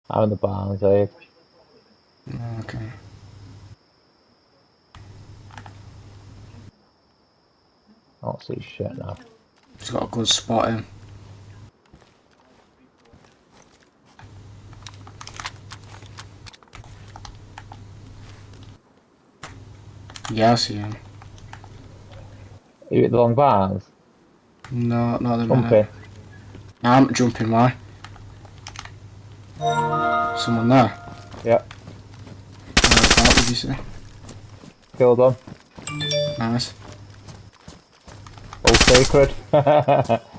I'm in the barns, Abe. Okay. I don't see shit now. He's got a good spot in. Yeah, I see him. Are you at the long barns? No, not at the minute. Jumping. I'm jumping, why? Someone there? Yep. What did you say? Killed them. Nice. All sacred.